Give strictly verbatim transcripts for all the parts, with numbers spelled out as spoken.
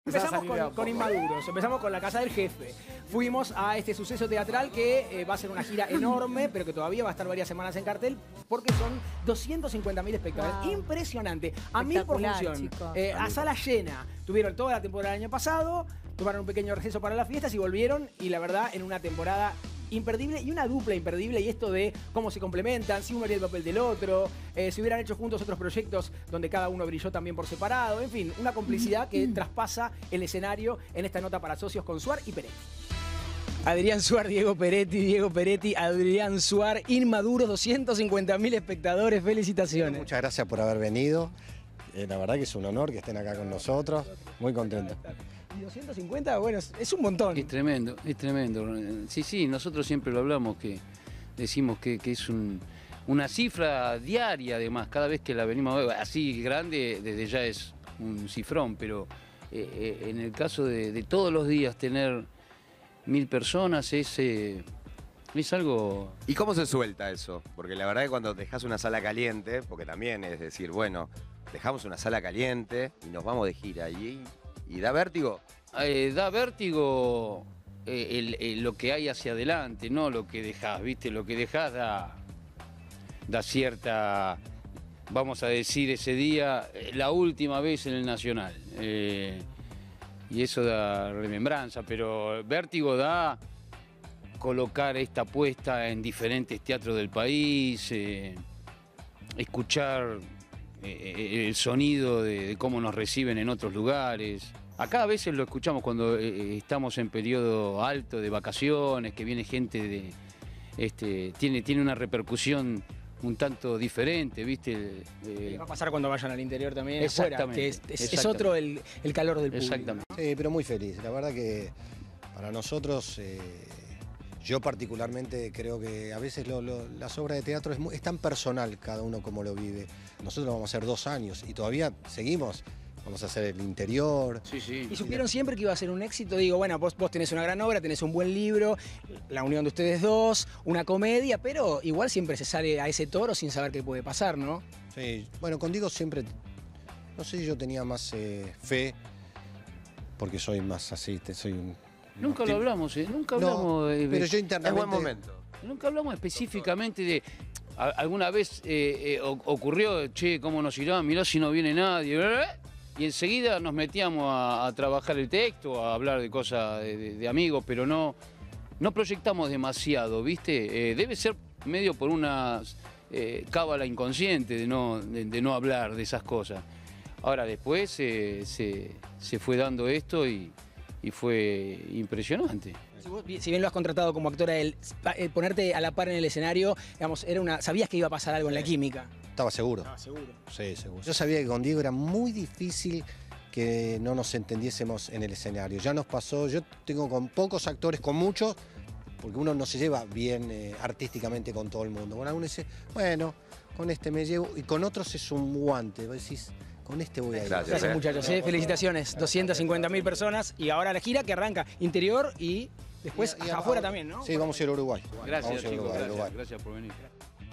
Empezamos con, con Inmaduros, empezamos con La Casa del Jefe. Fuimos a este suceso teatral que eh, va a ser una gira enorme, pero que todavía va a estar varias semanas en cartel, porque son doscientos cincuenta mil espectadores. Wow. Impresionante. A mil por función. Eh, a sala llena. Tuvieron toda la temporada del año pasado, tomaron un pequeño receso para las fiestas y volvieron, y la verdad, en una temporada imperdible y una dupla imperdible, y esto de cómo se complementan, si uno haría el papel del otro, eh, si hubieran hecho juntos otros proyectos donde cada uno brilló también por separado, en fin, una complicidad que traspasa el escenario en esta nota para socios con Suar y Peretti. Adrián Suar, Diego Peretti, Diego Peretti, Adrián Suar, Inmaduros, doscientos cincuenta mil espectadores, felicitaciones. Muchas gracias por haber venido, eh, la verdad que es un honor que estén acá con nosotros, muy contento. Y doscientos cincuenta, bueno, es un montón. Es tremendo, es tremendo. Sí, sí, nosotros siempre lo hablamos, que decimos que, que es un, una cifra diaria, además, cada vez que la venimos a ver, así grande, desde ya es un cifrón, pero eh, en el caso de, de todos los días tener mil personas es, eh, es algo... ¿Y cómo se suelta eso? Porque la verdad que cuando dejas una sala caliente, porque también es decir, bueno, dejamos una sala caliente y nos vamos de gira y... ¿Y da vértigo? Eh, da vértigo eh, el, el, lo que hay hacia adelante, no lo que dejás, ¿viste? Lo que dejás da, da cierta, vamos a decir ese día, la última vez en el Nacional. Eh, y eso da remembranza, pero vértigo da colocar esta apuesta en diferentes teatros del país, eh, escuchar eh, el sonido de, de cómo nos reciben en otros lugares. Acá a veces lo escuchamos cuando eh, estamos en periodo alto de vacaciones, que viene gente de... Este, tiene, tiene una repercusión un tanto diferente, ¿viste? Eh, va a pasar cuando vayan al interior también, exactamente, afuera, que es, es, exactamente. es otro el, el calor del público. Exactamente. Sí, pero muy feliz. La verdad que para nosotros, eh, yo particularmente creo que a veces lo, lo, las obras de teatro es, muy, es tan personal cada uno como lo vive. Nosotros vamos a hacer dos años y todavía seguimos. Vamos a hacer el interior. Sí, sí. ¿Y supieron siempre que iba a ser un éxito? Digo, bueno, vos, vos tenés una gran obra, tenés un buen libro, la unión de ustedes dos, una comedia, pero igual siempre se sale a ese toro sin saber qué puede pasar, ¿no? Sí, bueno, con Diego siempre, no sé si yo tenía más eh, fe, porque soy más así, soy un... Nunca lo hablamos, ¿eh? Nunca hablamos no, de... pero yo internamente... Es buen momento. Nunca hablamos específicamente de... Alguna vez eh, eh, ocurrió, che, ¿cómo nos irá? Mirá si no viene nadie... Y enseguida nos metíamos a, a trabajar el texto, a hablar de cosas de, de, de amigos, pero no, no proyectamos demasiado, ¿viste? Eh, debe ser medio por una eh, cábala inconsciente de no, de, de no hablar de esas cosas. Ahora después eh, se, se fue dando esto y, y fue impresionante. Si, vos, si bien lo has contratado como actora, el, el ponerte a la par en el escenario, digamos, era una, sabías que iba a pasar algo en la química. Estaba seguro. Estaba seguro. Sí, seguro. Yo sabía que con Diego era muy difícil que no nos entendiésemos en el escenario. Ya nos pasó, yo tengo con pocos actores, con muchos, porque uno no se lleva bien eh, artísticamente con todo el mundo. Con algunos dice, bueno, con este me llevo, y con otros es un guante. Vos decís, con este voy a ir. Gracias, Gracias eh. muchachos, ¿eh? Felicitaciones. doscientas cincuenta mil personas y ahora la gira que arranca interior y después y, y afuera ahora, también, ¿no? Sí, vamos a ir a Uruguay. Gracias, vamos a chicos, Uruguay, gracias, Uruguay. gracias por venir.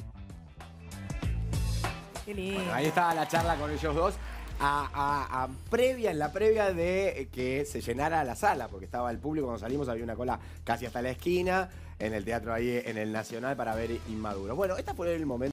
Qué lindo. Bueno, ahí estaba la charla con ellos dos. A, a, a previa, en la previa de que se llenara la sala, porque estaba el público, cuando salimos había una cola casi hasta la esquina, en el teatro ahí en el Nacional para ver Inmaduro. Bueno, este fue el momento.